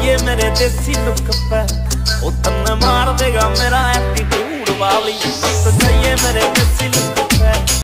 जाइए मेरे देसी लुक पे, ओ तन्ने मार देगा मेरा एटीट्यूड वाली। तो जाइए मेरे देसी लुक